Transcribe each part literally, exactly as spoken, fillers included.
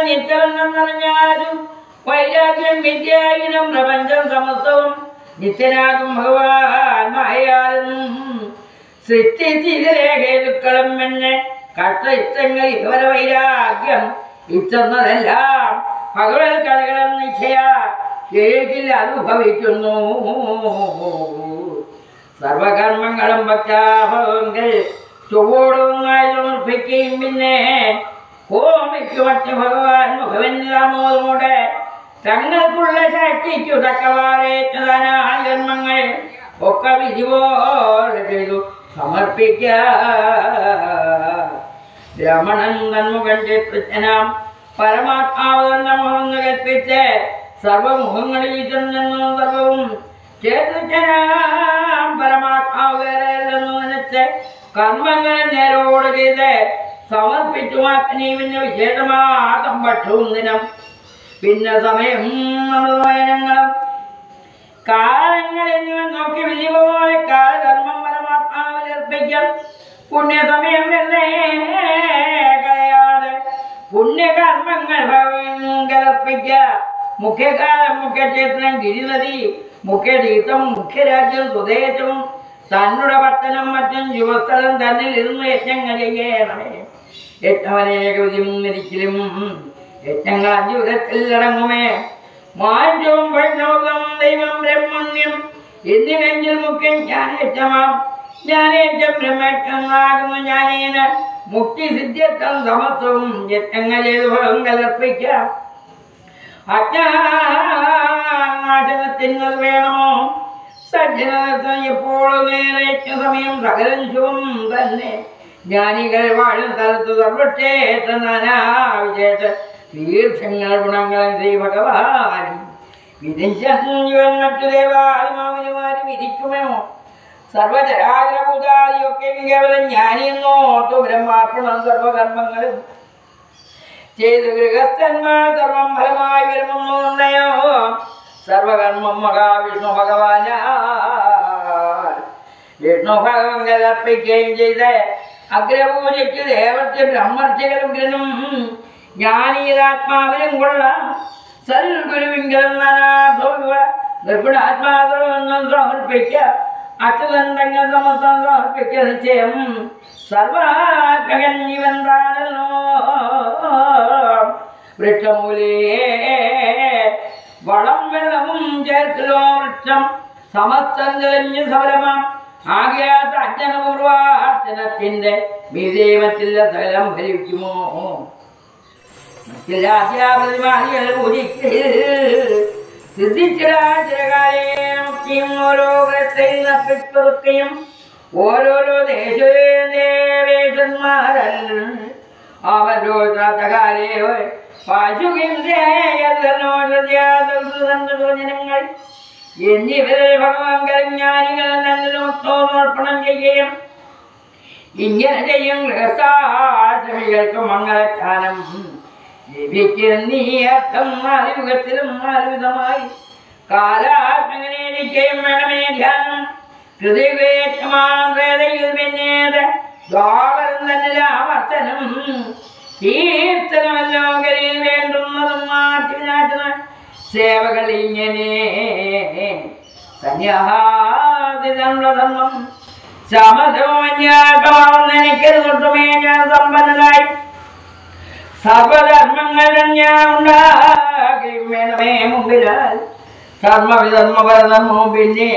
നിത്യമെന്നറിഞ്ഞാലും വൈരാഗ്യം വിദ്യായുധം പ്രപഞ്ചം സമസ്തവും നിത്യനാകും ഭഗവാൻ മായാലും സൃഷ്ടിച്ചിരേഖേതുക്കളും എന്നെ കട്ട ഇഷ്ടങ്ങൾ ഇവര വൈരാഗ്യം ഇച്ചെന്നതെല്ലാം ഭഗവത് കഥകളും നിശ്ചയ കേൾക്കിൽ അനുഭവിക്കുന്നു. സർവകർമ്മങ്ങളും ഭക്താഭവങ്ങൾ ചൊവ്വോടുമായി സമർപ്പിക്കുകയും പിന്നെ ഹോമിക്കു മറ്റ് ഭഗവാൻ മുഖവെന്നിലാമോദോടെ തങ്ങൾക്കുള്ള ശക്തിക്കു തക്കവാറേറ്റതാനായ കർമ്മങ്ങൾ ഒക്കെ വിധിപോലെ ചെയ്തു സമർപ്പിക്ക. ബ്രാഹ്മണൻ തന്മുഖൻ ചേതനാം പരമാത്മാവ് തന്നെ മുഖമെന്ന് കൽപ്പിച്ച് സർവമുഖങ്ങളിൽ ചെന്നെന്നും സർവവും ചേതനാം പരമാത്മാവ് വേറെയല്ലെന്ന് നനച്ച് കർമ്മങ്ങൾ നേരോട് ചെയ്ത് സമർപ്പിച്ചു മാറ്റി പിന്നെ വിശേഷമാസം ഭക്ഷവും ദിനം പിന്നെ സമയം അനുഭവനങ്ങളും കാലങ്ങൾ എന്നിവ നോക്കി വിധി പോലെ കാലകർമ്മം പരമാത്മാവിൽ അർപ്പിക്കാം. പുണ്യസമയം വെറുതെ കളയാതെ പുണ്യകർമ്മങ്ങൾ ഭഗവൻകർപ്പിക്ക. മുഖ്യകാലം മുഖ്യക്ഷേത്രം ഗിരിനദി മുഖ്യതീർത്ഥം മുഖ്യരാജ്യം സ്വദേശവും തന്നുടെ പത്തനം മറ്റും യുവസ്ഥലം തന്നിൽ ഇരുന്ന് യജ്ഞങ്ങൾ ചെയ്യണമേ. യജ്ഞമനേകൃതിയും നിരിക്കലും യജ്ഞങ്ങൾ അഞ്ചുവിധത്തിൽ അടങ്ങുമേ. മാറ്റവും വൈഷ്ണവം ദൈവം ബ്രഹ്മണ്യം എന്നിവെങ്കിൽ മുഖ്യം ജ്ഞാനേറ്റമാം. ജ്ഞാനേറ്റം ബ്രഹ്മജ്ഞാകുന്നു ജ്ഞാനേന മുക്തി സിദ്ധ്യത്വം സമത്വവും യജ്ഞങ്ങൾ ചെയ്ത് ഫലം കലർപ്പിക്കാം. അജ്ഞാനാശനത്തിനത് വേണമോ സജ്ജനത്വം എപ്പോഴും നേരെ യജ്ഞസമയം സകലം ശുഭം തന്നെ. ജ്ഞാനികൾ വാഴും സ്ഥലത്ത് സർവക്ഷേത്ര നാനാവിശേഷ തീർത്ഥങ്ങൾ ഗുണങ്ങളും ശ്രീ ഭഗവാൻ വിധിഞ്ചൻ മറ്റു ദേവാദിമാവിനുമാരും ഇരിക്കുമോ. സർവചരാചരഭൂതാദിയൊക്കെ കേവലം ജ്ഞാനിയെന്നോർത്തു ബ്രഹ്മാർപ്പണം സർവകർമ്മങ്ങളും ചെയ്തു ഗൃഹസ്ഥന്മാർ സർവം ഫലമായി വരുമെന്നോ. സർവകർമ്മം മഹാവിഷ്ണു ഭഗവാന വിഷ്ണു ഭഗവാൻ കലർപ്പിക്കുകയും ചെയ്ത് അഗ്രപൂജയ്ക്ക് ദേവർക്ക് ബ്രഹ്മർഷികൾ ഉഗ്രനും ജ്ഞാനീയാത്മാവിനും കൊള്ളാം. സൽഗുരുവിങ്കലും നിർഗുണാത്മാവെന്നും സമർപ്പിക്കുക. അച്യുതന്തങ്ങൾ സമസ്തം സമർപ്പിക്കുക നിശ്ചയം. സർവാത്മകൻ ഇവന്താണല്ലോ വൃക്ഷമൂലേ വളം വെള്ളവും ചേർക്കലോ വൃക്ഷം സമസ്തം തെളിഞ്ഞു സഫലമാം. ആകയാത്ത അജ്ഞനപൂർവാർച്ചനത്തിന്റെ വിധേയമത്തില്ല സകലം ഫലിക്കുമോ. മറ്റുരാശിയാപ്രതിമാദികൾ സിദ്ധിച്ചിരാചരകാലയും ഓരോ വൃത്തയിൽ നപ്പിപ്പതുക്കയും ഓരോരോ ദേശവേശന്മാരൽ അവരോ കാലേ പാശുകിംസേയനങ്ങൾ എന്നിവരെ ഭഗവാൻ ജ്ഞാനികൾ നല്ലമർപ്പണം ചെയ്യും. ഇങ്ങനെ ചെയ്യും ഗൃഹസ്ഥാശ്രമികൾക്ക് മംഗളജ്ഞാനം ലഭിക്കുന്നീ അർത്ഥം നാലുയുഗത്തിലും നാലുവിധമായി. കാലാത്മകനേരിക്കയും വേണമേ ധ്യാനം ഹൃദയവേറ്റമാതയിൽ പിന്നേത് ദ്വാപരം തന്നിലാവർത്തനം കീർത്തനമല്ലോ ഗലിയിൽ വേണ്ടുന്നതും മാറ്റിനാട്ടുന്ന സേവകൾ ഇങ്ങനെ സന്യാസിതം സമതോന്യാക്കമാണെനിക്കരുതൊട്ടുമേ ഞാൻ സമ്പന്നനായി സർവധർമ്മങ്ങൾ ഞാൻ ഉണ്ടാകുകയും വേണമേ മുമ്പിലാൽ കർമ്മവിധർമ്മപരധർമ്മവും പിന്നെ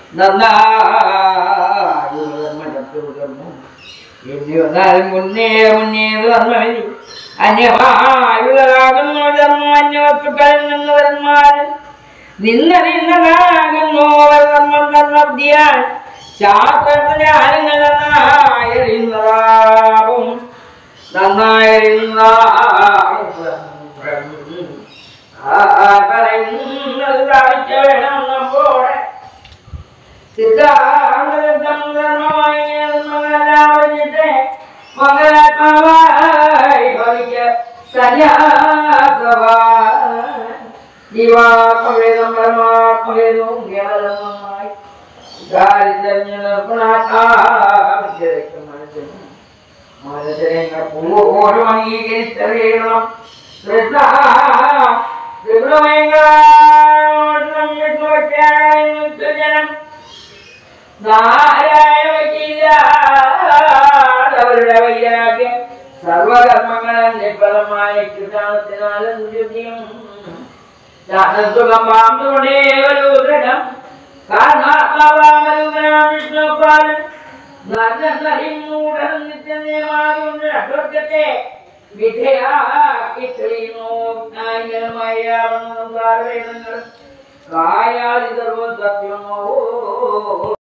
നന്നായുധർമ്മം എന്നെ വന്നാലും മുന്നേ മുന്നേത് ധർമ്മവിധി അന്യമായുധരാകുന്നു ധർമ്മം അന്യവസ്തുക്കളിൽ നിന്ന് വരുന്മാർ നിന്നറിയുന്നതാകുന്നു ധർമ്മം ധർമ്മബ്ദിയാൽ ശാസ്ത്രത്തിന്റെ ആരുങ്ങൾ നന്നായറിയുന്നതാവും പറയുന്നത് പ്രാപിച്ച വേണം നമ്മോടെ സിദ്ധാന്തം ധർമ്മമായി മംഗലാവഞ്ഞിട്ട് മംഗലാത്മാവായി ഭവിക്ക സന്യാസവാൻ ജീവാത്മവേദം പരമാത്മവേദവും കേവലമായി ദാരിദ്ര്യം നിർഗുണാത്മാവിക്കും മനസ്സിനും മനസ്സിനെ പൂർവ്വം അംഗീകരിച്ചറിയണം. കൃഷ്ണ ജനം നാരായണവരുടെ വൈരാഗ്യം സർവകർമ്മങ്ങളും നിഷ്ഫലമായ കൃതാണത്തിനാലും ശുദ്ധിയും സുഖം പാമ്പുകൊണ്ടേവരൂതരം വിഷ്ണുപാലൻ നരനരിമൂഢൻ നിത്യനിയമായുണ്ട് അവർക്കത്തെ വിധയാക്കി തെളിയുന്നു കായാതി സർവ സത്യമോ